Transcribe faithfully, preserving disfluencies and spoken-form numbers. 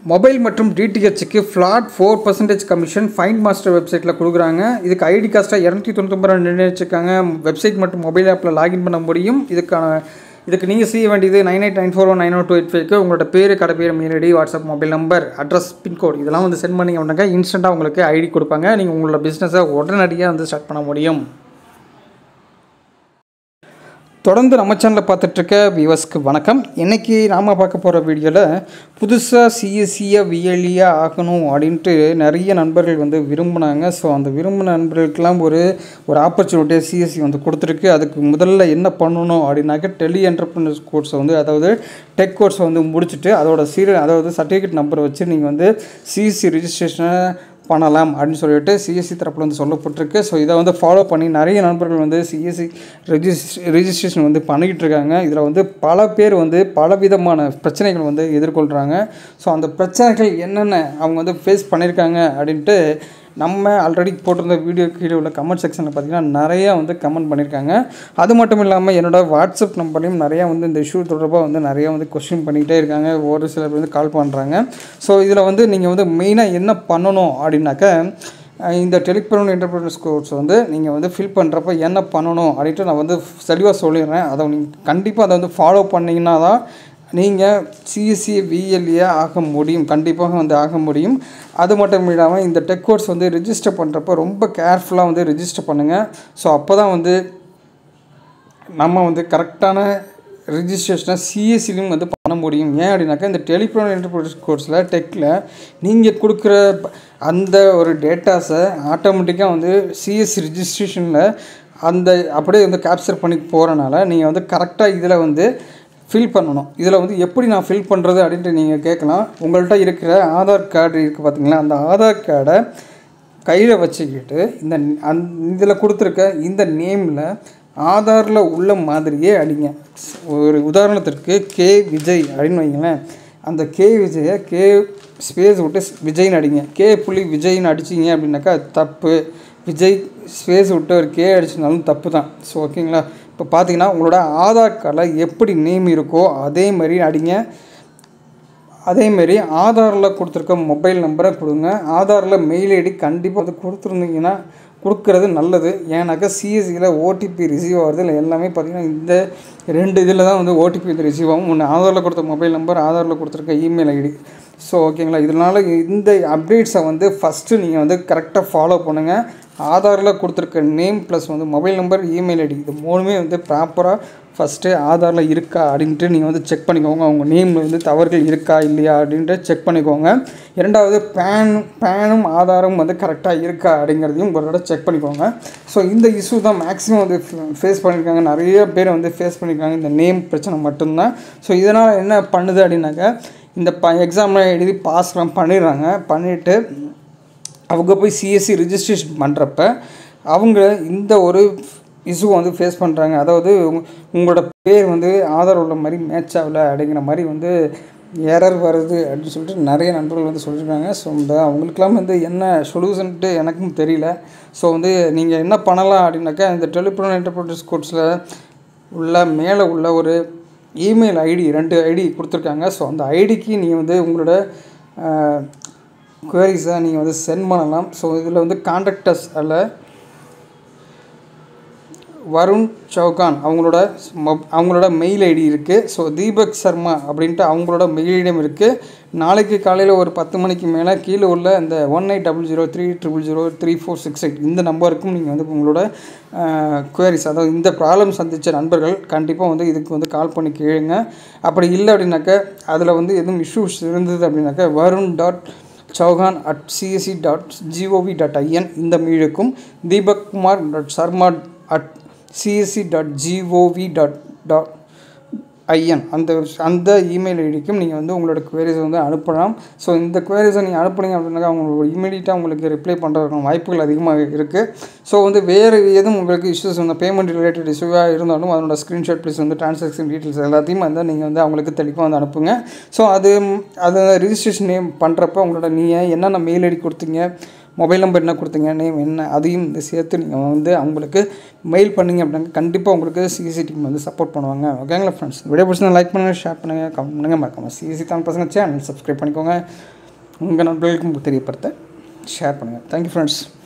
Mobile மற்றும் டிடிஹெச்சுக்கு flat four percentage commission find master வெப்சைட்டில் கொடுக்குறாங்க. இதுக்கு ஐடி காஸ்ட்டாக இரநூத்தி தொண்ணூத்தொம்பது ரூபா நிர்ணயிச்சிருக்காங்க. வெப்சைட் மற்றும் மொபைல் ஆப்பில் லாகின் பண்ண முடியும். இதுக்கான இதுக்கு நீங்கள் செய்ய வேண்டியது nine eight nine four one nine one two eight ஃபைவ்க்கு உங்களோட பேர், கடை பேர், mail ID, WhatsApp mobile number, address, pincode இதெல்லாம் வந்து சென்ட் பண்ணிங்க அப்படின்னாக்கா இன்ஸ்டண்ட்டாக உங்களுக்கு ஐடி கொடுப்பாங்க. நீங்கள் உங்களோட பிஸ்னஸை உடனடியாக வந்து ஸ்டார்ட் பண்ண முடியும். தொடர்ந்து நம்ம சேனலில் பார்த்துட்ருக்க வியூவர்ஸ்க்கு வணக்கம். இன்றைக்கி நாம் பார்க்க போகிற வீடியோவில் புதுசாக சிஎஸ்சியாக விஎல்இயாக ஆகணும் அப்படின்ட்டு நிறைய நண்பர்கள் வந்து விரும்பினாங்க. ஸோ அந்த விரும்பின நண்பர்களுக்கெல்லாம் ஒரு ஒரு ஆப்பர்ச்சுனிட்டியாக சிஎஸ்சி வந்து கொடுத்துருக்கு. அதுக்கு முதல்ல என்ன பண்ணணும் அப்படின்னாக்க டெலி என்டர்பிரினர்ஸ் கோர்ஸை வந்து அதாவது டெக் கோர்ஸை வந்து முடிச்சுட்டு அதோட சீரியல் அதாவது சர்டிஃபிகேட் நம்பரை வச்சு நீங்கள் வந்து சிஎஸ்சி ரிஜிஸ்ட்ரேஷனை பண்ணலாம் அப்படின்னு சொல்லிட்டு சிஎஸ்சி தரப்பில் வந்து சொல்லப்பட்டிருக்கு. ஸோ இதை வந்து ஃபாலோ பண்ணி நிறைய நண்பர்கள் வந்து சிஎஸ்சி ரெஜிஸ் ரெஜிஸ்ட்ரேஷன் வந்து பண்ணிக்கிட்டு இருக்காங்க. இதில் வந்து பல பேர் வந்து பலவிதமான பிரச்சனைகள் வந்து எதிர்கொள்கிறாங்க. ஸோ அந்த பிரச்சனைகள் என்னென்ன அவங்க வந்து ஃபேஸ் பண்ணியிருக்காங்க அப்படின்ட்டு நம்ம ஆல்ரெடி போட்டிருந்த வீடியோ கீழே உள்ள கமெண்ட் செக்ஷனில் பார்த்திங்கன்னா நிறையா வந்து கமெண்ட் பண்ணியிருக்காங்க. அது மட்டும் இல்லாமல் என்னோடய வாட்ஸ்அப் நம்பர்லையும் நிறையா வந்து இந்த இஷ்யூ தொடர்பாக வந்து நிறையா வந்து கொஸ்டின் பண்ணிக்கிட்டே இருக்காங்க. ஒரு சிலர் வந்து கால் பண்ணுறாங்க. ஸோ இதில் வந்து நீங்கள் வந்து மெயினாக என்ன பண்ணணும் அப்படின்னாக்க இந்த டெலிபரன் என்டர்பிரைஸ் கோர்ஸ் வந்து நீங்கள் வந்து ஃபில் பண்ணுறப்ப என்ன பண்ணணும் அப்படின்ட்டு நான் வந்து தெளிவாக சொல்லிடுறேன். அதை நீங்கள் கண்டிப்பாக அதை வந்து ஃபாலோ பண்ணிங்கன்னா தான் நீங்கள் சிஎஸ்சி விஎல்இ ஆக முடியும். கண்டிப்பாக வந்து ஆக முடியும். அது மட்டும் இல்லாமல் இந்த டெக் கோர்ஸ் வந்து ரிஜிஸ்டர் பண்ணுறப்ப ரொம்ப கேர்ஃபுல்லாக வந்து ரிஜிஸ்டர் பண்ணுங்கள். ஸோ அப்போ தான் வந்து நம்ம வந்து கரெக்டான ரிஜிஸ்ட்ரேஷனை சிஎஸ்சிலையும் வந்து பண்ண முடியும். ஏன் அப்படின்னாக்கா இந்த டெலிபரன் என்டர்பிரைஸ் கோர்ஸில் டெக்கில் நீங்கள் கொடுக்குற அந்த ஒரு டேட்டாஸை ஆட்டோமேட்டிக்காக வந்து சிஎஸ்சி ரிஜிஸ்ட்ரேஷனில் அந்த அப்படியே வந்து கேப்சர் பண்ணி போகிறனால நீங்கள் வந்து கரெக்டாக இதில் வந்து ஃபில் பண்ணணும். இதில் வந்து எப்படி நான் ஃபில் பண்ணுறது அப்படின்ட்டு நீங்கள் கேட்கலாம். உங்கள்கிட்ட இருக்கிற ஆதார் கார்டு இருக்குது பார்த்தீங்களா, அந்த ஆதார் கார்டை கையில் வச்சுக்கிட்டு இந்த அந் இதில் கொடுத்துருக்க இந்த நேமில் ஆதாரில் உள்ள மாதிரியே அடிங்க. ஒரு உதாரணத்திற்கு கே விஜய் அப்படின்னு வைங்களேன். அந்த கே விஜயை கே ஸ்பேஸ் விட்டு விஜய்னு அடிங்க. கே புள்ளி விஜய்னு அடிச்சிங்க அப்படின்னாக்கா அது தப்பு. விஜய் ஸ்பேஸ் விட்டு ஒரு கே அடிச்சினாலும் தப்பு தான். ஸோ ஓகேங்களா. இப்போ பார்த்தீங்கன்னா உங்களோட ஆதார் கார்டில் எப்படி நேம் இருக்கோ அதே மாதிரி அடிங்க. அதேமாரி ஆதாரில் கொடுத்துருக்க மொபைல் நம்பரை கொடுங்க. ஆதாரில் மெயில் ஐடி கண்டிப்பாக வந்து கொடுத்துருந்தீங்கன்னா கொடுக்குறது நல்லது. ஏன்னாக்கா சிஎஸ்சியில் ஓடிபி ரிசீவ் ஆகிறது இல்லை எல்லாமே பார்த்திங்கன்னா இந்த ரெண்டு இதில் தான் வந்து ஓடிபி வந்து ரிசீவ் ஆகும். ஒன்று ஆதாரில் கொடுத்த மொபைல் நம்பர், ஆதாரில் கொடுத்துருக்க இமெயில் ஐடி. ஸோ ஓகேங்களா. இதனால் இந்த அப்டேட்ஸை வந்து ஃபஸ்ட்டு நீங்கள் வந்து கரெக்டாக ஃபாலோ பண்ணுங்கள். ஆதாரில் கொடுத்துருக்க நேம் ப்ளஸ் வந்து மொபைல் நம்பர், இமெயில் ஐடி இது மூணுமே வந்து ப்ராப்பராக ஃபஸ்ட்டு ஆதாரில் இருக்கா அப்படின்ட்டு நீங்கள் வந்து செக் பண்ணிக்கோங்க. அவங்க நேமில் வந்து தவறுகள் இருக்கா இல்லையா அப்படின்ட்டு செக் பண்ணிக்கோங்க. இரண்டாவது பேன் பேனும் ஆதாரும் வந்து கரெக்டாக இருக்கா அப்படிங்கிறதையும் உங்களோட செக் பண்ணிக்கோங்க. ஸோ இந்த இஷ்யூ தான் மேக்ஸிமம் வந்து ஃபேஸ் பண்ணியிருக்காங்க. நிறைய பேர் வந்து ஃபேஸ் பண்ணியிருக்காங்க இந்த நேம் பிரச்சனை மட்டும்தான். ஸோ இதனால் என்ன பண்ணுது அப்படின்னாக்கா இந்த ப எக்ஸாம்லாம் எழுதி பாஸ்லாம் பண்ணிடுறாங்க. பண்ணிவிட்டு அவங்க போய் சிஎஸ்சி ரிஜிஸ்ட்ரேஷன் பண்ணுறப்ப அவங்க இந்த ஒரு இஷ்யூ வந்து ஃபேஸ் பண்ணுறாங்க. அதாவது உங்களோட பேர் வந்து ஆதார் உள்ள மாதிரி மேட்ச் ஆகலை அப்படிங்கிற மாதிரி வந்து எரர் வருது அப்படின்னு சொல்லிட்டு நிறைய நண்பர்கள் வந்து சொல்லியிருக்காங்க. ஸோ இந்த அவங்களுக்கெல்லாம் வந்து என்ன சொல்யூஷன்ட்டு எனக்கும் தெரியல. ஸோ வந்து நீங்கள் என்ன பண்ணலாம் அப்படின்னாக்கா இந்த டெலிபரன் என்டர்பிரைஸ் கோர்ஸில் உள்ள மேலே உள்ள ஒரு இமெயில் ஐடி ரெண்டு ஐடி கொடுத்துருக்காங்க. ஸோ அந்த ஐடிக்கு நீங்கள் வந்து உங்களோட குவரிஸை நீங்கள் வந்து சென்ட் பண்ணலாம். ஸோ இதில் வந்து கான்டாக்டர்ஸ் அல்ல வருண் சௌகான் அவங்களோட அவங்களோட மெயில் ஐடி இருக்குது. ஸோ தீபக் சர்மா அப்படின்ட்டு அவங்களோட மெயில் ஐடியும் இருக்குது. நாளைக்கு காலையில் ஒரு பத்து மணிக்கு மேலே கீழே உள்ள இந்த one eight double zero three triple zero three four six eight இந்த நம்பருக்கும் நீங்கள் வந்து உங்களோட குவரிஸ் அதாவது இந்த ப்ராப்ளம் சந்தித்த நண்பர்கள் கண்டிப்பாக வந்து இதுக்கு வந்து கால் பண்ணி கேளுங்க. அப்படி இல்லை அப்படின்னாக்கா அதில் வந்து எதுவும் இஷ்யூஸ் இருந்தது அப்படின்னாக்கா Varun dot Chauhan at CSC dot G O V dot I N இந்த மெயிலுக்கும் Deepak Kumar dot Sharma at CSC dot G O V dot dot I N அந்த அந்த இமெயில் ஐடிக்கும் நீங்கள் வந்து உங்களோட குவரிஸை வந்து அனுப்பலாம். ஸோ இந்த குவரிஸை நீங்கள் அனுப்புனீங்க அப்படின்னாக்கா அவங்க இமீடியட்டாக உங்களுக்கு ரிப்ளை பண்ணுறதுக்கான வாய்ப்புகள் அதிகமாக இருக்குது. ஸோ வந்து வேறு எதுவும் உங்களுக்கு இஷ்யூஸ் வந்து பேமெண்ட் ரிலேட்டட் இஷ்யூவாக இருந்தாலும் அதனோட ஸ்க்ரீன்ஷாட் ப்ளஸ் வந்து ட்ரான்சாக்ஷன் டீட்டெயில்ஸ் எல்லாத்தையும் வந்து நீங்கள் வந்து அவங்களுக்கு தெளிவாக வந்து அனுப்புங்க. ஸோ அது அதை ரிஜிஸ்ட்ரேஷன் நேம் பண்ணுறப்ப உங்களோட நீங்கள் என்னென்ன மெயில் ஐடி கொடுத்தீங்க, மொபைல் நம்பர் என்ன கொடுத்தீங்க, நேம் என்ன, அதையும் வந்து சேர்த்து நீங்கள் வந்து அவங்களுக்கு மெயில் பண்ணிங்க அப்படின்னா கண்டிப்பாக உங்களுக்கு சிஎஸ்சி டீம் வந்து சப்போர்ட் பண்ணுவாங்க. ஓகேங்களா ஃப்ரெண்ட்ஸ்? வீடியோ பிடிச்சா லைக் பண்ணுங்கள், ஷேர் பண்ணுங்கள், கமெண்ட் பண்ணுங்கள், மறக்காமல் சிஎஸ்சி தமிழ் பசங்க சேனல் சப்ஸ்கிரைப் பண்ணிக்கோங்க. உங்கள் நண்பர்களுக்கும் தெரியப்படுத்த ஷேர் பண்ணுங்கள். Thank you friends.